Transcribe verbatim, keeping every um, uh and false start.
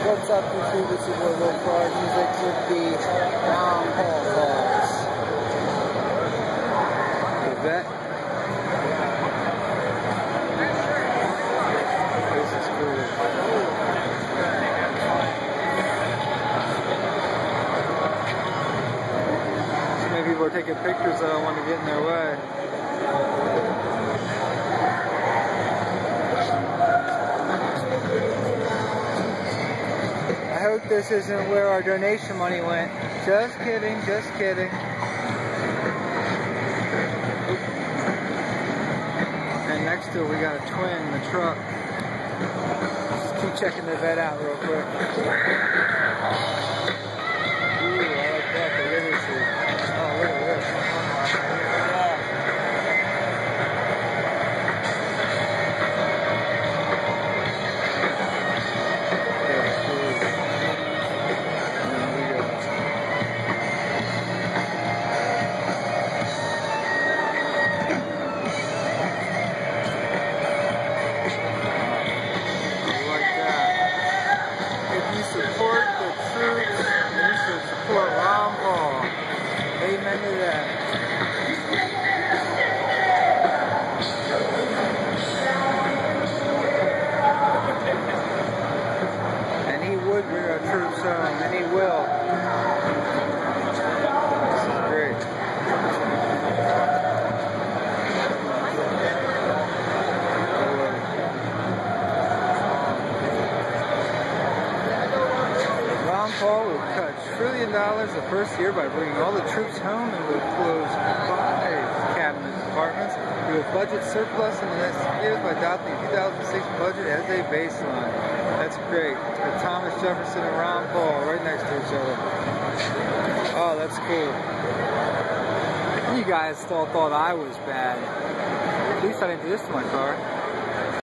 What's up, YouTube? This is Low Far Music with the Ron Paul Calls. The Vette. This is cool. So many people are taking pictures that I want to get in their way. I hope this isn't where our donation money went. Just kidding, just kidding. And next to it, we got a twin in the truck. Just keep checking the Vette out real quick. Ooh, I like that, the literacy. Oh, look at this. Support the troops, and you should support Ron Paul. Amen to that. And he would bring our troops home, and he will. This is great. Paul will cut trillion dollars the first year by bringing all the troops home and will close five cabinet departments. He will budget surplus in the next years by adopting the two thousand six budget as a baseline. That's great. With Thomas Jefferson and Ron Paul right next to each other. Oh, that's cool. You guys all thought I was bad. At least I didn't do this to my car.